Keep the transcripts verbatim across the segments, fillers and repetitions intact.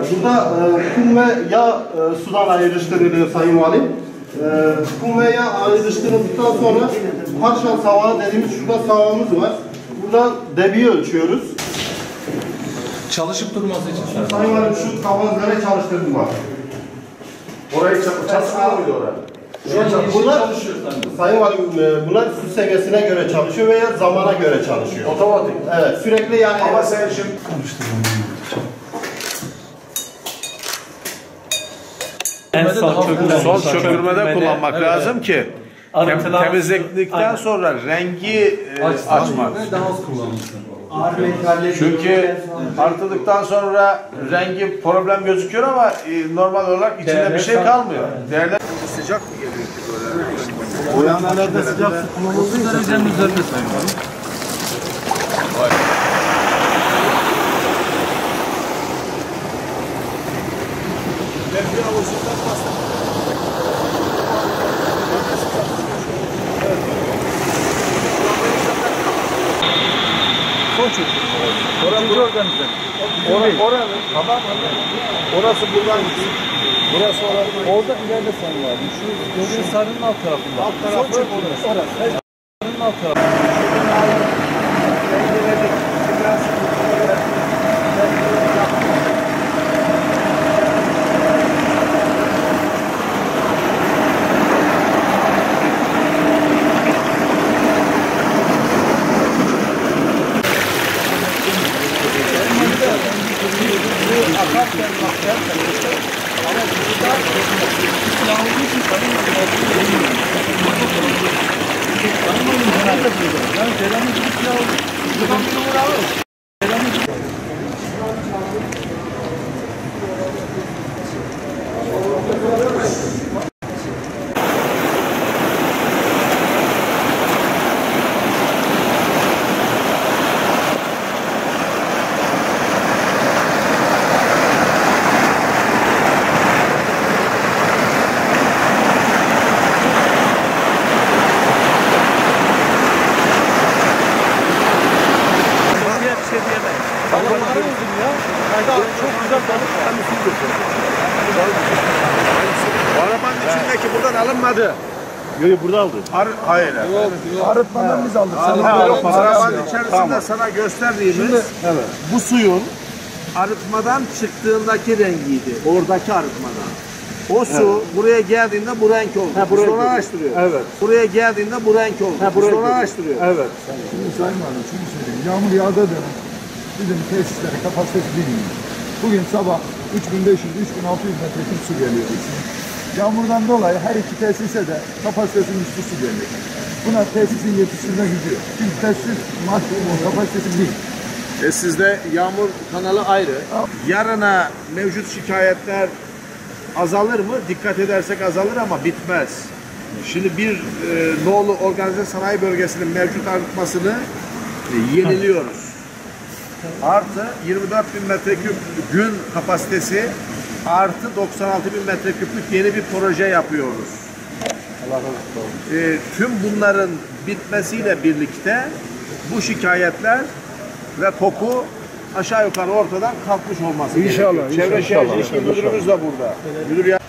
burada e, kum ve yağ e, sudan ayrıştırılıyor Sayın Valim. E, kum ve yağ ayrıştırıldıktan sonra parşal savağı dediğimiz şurada savağımız var. Burada debiyi ölçüyoruz. Çalışıp durması için. Sayın Valim şu kavanozları çalıştırdım var. Orayı çalışmıyor muydu orada? Bunlar, Sayın Valim, bunlar su seviyesine göre çalışıyor veya zamana göre çalışıyor. Otomatik. Evet, sürekli yani... Ama sen şimdi... En son çökürmede, son çökürmede kullanmak evet. lazım ki tem, temizledikten sonra rengi e, açmak. Daha az kullanılsın. Çünkü artırdıktan sonra rengi problem gözüküyor ama e, normal olarak içinde değerler bir şey kalmıyor. Değerler sıcak mı geliyor ki böyle? O yanlarda sıcak su kullanıldığı için derecenin üzerinde sayıyorum. Orası organize. Oranın tamam mı? Orası buradan gidiyor. Burası orası. Orada ileride sen var. Şu gördüğün sarının alt tarafında. Alt tarafı orası. Orası. Sarının alt tarafında. Akarken bakar ama burada yağmur için sayın yani Celal'in gibi silah oldu. Buradan bir numara alır. Celal'in gibi. Çok güzel balık kendisini götürüyor. Bu arabanın içindeki buradan alınmadı. Yok yok burada aldı. Ar hayır. Arıtmadan biz aldık. Arabanın içerisinde tamam. Sana gösterdiğimiz Şimdi, evet. bu suyun arıtmadan çıktığındaki rengiydi. Oradaki arıtmadan. O su evet. buraya geldiğinde bu renk oldu. Ha, sonra araştırıyor. Evet. Buraya geldiğinde bu renk oldu. Ha, sonra araştırıyor. Evet. Şimdi Sayın Valim şunu söyleyeyim. Yağmur yağdığı dönem bizim tesislerin kapasitesi bilmiyor. Bugün sabah üç bin beş yüz üç bin altı yüz metreküp su geliyor. Yağmurdan dolayı her iki tesise de kapasitesinin üstü su geliyor. Buna tesisin yetiştirme gücü yok. Çünkü tesis maksimum kapasitesi değil. E sizde yağmur kanalı ayrı. Yarına mevcut şikayetler azalır mı? Dikkat edersek azalır ama bitmez. Şimdi bir e, Noğlu Organize Sanayi Bölgesi'nin mevcut arıtmasını e, yeniliyoruz. Artı yirmi dört bin metreküp gün kapasitesi artı doksan altı bin metreküplük yeni bir proje yapıyoruz. Allah razı olsun. E, tüm bunların bitmesiyle birlikte bu şikayetler ve koku aşağı yukarı ortadan kalkmış olması İnşallah. gerekiyor. Çevre Şehircilik Müdürümüz de burada. Müdür ya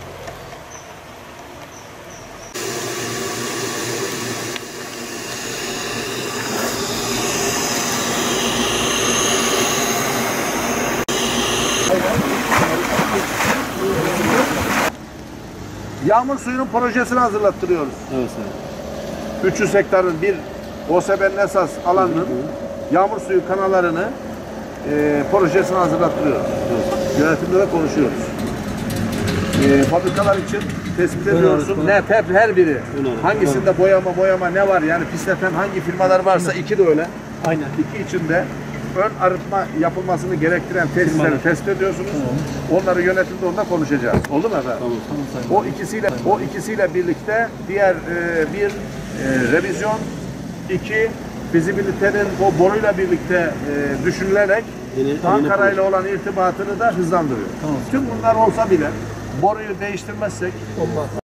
Yağmur suyunun projesini hazırlattırıyoruz. Evet, evet. üç yüz hektarın bir O S B'nin esas alanının yağmur suyu kanallarını e, projesini hazırlattırıyoruz. Evet. Yönetimde de konuşuyoruz. E, fabrikalar için tespit ediyorsun. Ne, hep her biri. Öyle. Hangisinde evet. boyama boyama ne var yani pisleten hangi firmalar varsa iki de öyle. Aynen. İki içinde ön arıtma yapılmasını gerektiren tesisleri tespit ediyorsunuz. Tamam. Onları yönetimde onda konuşacağız. Oldu mu efendim? Tamam. Tamam. O ikisiyle o ikisiyle birlikte diğer e, bir e, revizyon, iki fizibilitenin o boruyla birlikte e, düşünülerek Ankara ile olan irtibatını da hızlandırıyor. Tamam. Tüm bunlar olsa bile boruyu değiştirmezsek olmaz.